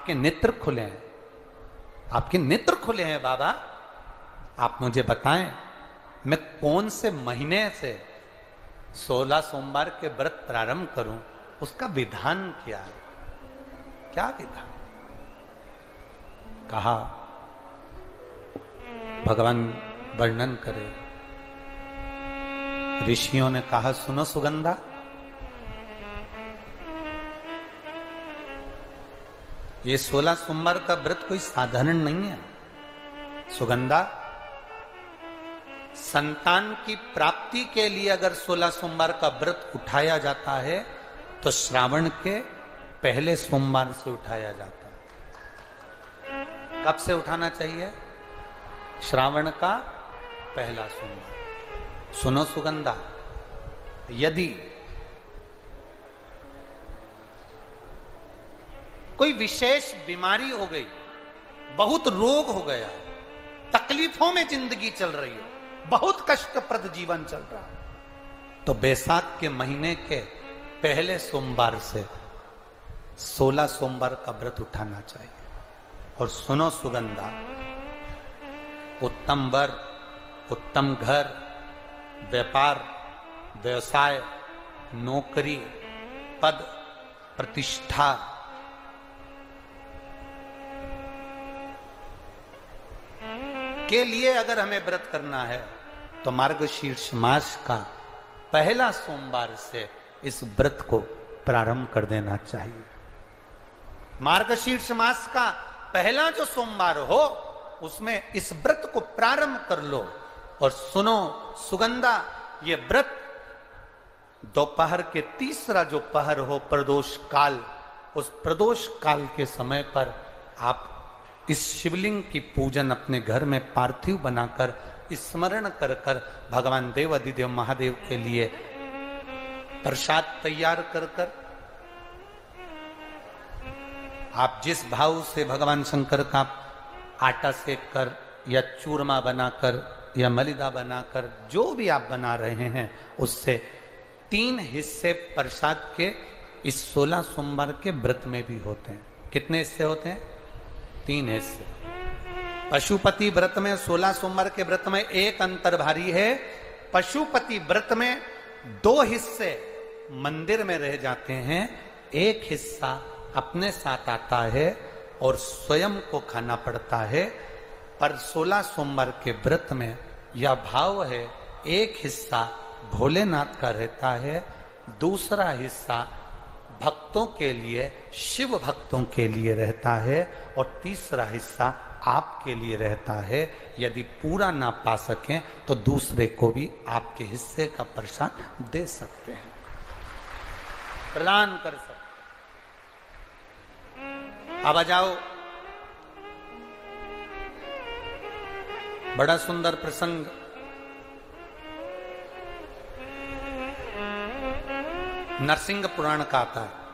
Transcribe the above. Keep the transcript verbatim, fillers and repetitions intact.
आपके नेत्र खुले हैं, आपके नेत्र खुले हैं बाबा। आप मुझे बताएं मैं कौन से महीने से सोलह सोमवार के व्रत प्रारंभ करूं, उसका विधान क्या है, क्या विधान? कहा भगवान वर्णन करे। ऋषियों ने कहा सुनो सुगंधा, ये सोलह सोमवार का व्रत कोई साधारण नहीं है। सुगंधा, संतान की प्राप्ति के लिए अगर सोलह सोमवार का व्रत उठाया जाता है तो श्रावण के पहले सोमवार से उठाया जाता है। कब से उठाना चाहिए? श्रावण का पहला सोमवार। सुनो सुगंधा, यदि कोई विशेष बीमारी हो गई, बहुत रोग हो गया, तकलीफों में जिंदगी चल रही हो, बहुत कष्टप्रद जीवन चल रहा, तो बैसाख के महीने के पहले सोमवार से सोलह सोमवार का व्रत उठाना चाहिए। और सुनो सुगंधा, उत्तम वर, उत्तम घर, व्यापार, व्यवसाय, नौकरी, पद, प्रतिष्ठा, के लिए अगर हमें व्रत करना है तो मार्गशीर्ष मास का पहला सोमवार से इस व्रत को प्रारंभ कर देना चाहिए। मार्गशीर्ष मास का पहला जो सोमवार हो उसमें इस व्रत को प्रारंभ कर लो। और सुनो सुगंधा, ये व्रत दोपहर के तीसरा जो पहर हो, प्रदोष काल, उस प्रदोष काल के समय पर आप इस शिवलिंग की पूजन अपने घर में पार्थिव बनाकर स्मरण कर कर भगवान देव अधिदेव महादेव के लिए प्रसाद तैयार कर कर, आप जिस भाव से भगवान शंकर का आटा सेक कर या चूरमा बनाकर या मलिदा बनाकर जो भी आप बना रहे हैं, उससे तीन हिस्से प्रसाद के इस सोलह सोमवार के व्रत में भी होते हैं। कितने हिस्से होते हैं? तीन हिस्से। पशुपति व्रत में, सोलह सोमवार के व्रत में एक अंतर भारी है। पशुपति व्रत में दो हिस्से मंदिर में रह जाते हैं, एक हिस्सा अपने साथ आता है और स्वयं को खाना पड़ता है। पर सोलह सोमवार के व्रत में यह भाव है, एक हिस्सा भोलेनाथ का रहता है, दूसरा हिस्सा भक्तों के लिए, शिव भक्तों के लिए रहता है, और तीसरा हिस्सा आपके लिए रहता है। यदि पूरा ना पा सकें तो दूसरे को भी आपके हिस्से का प्रसाद दे सकते हैं, प्रदान कर सकते। अब आ जाओ, बड़ा सुंदर प्रसंग नरसिंह पुराण का आता है।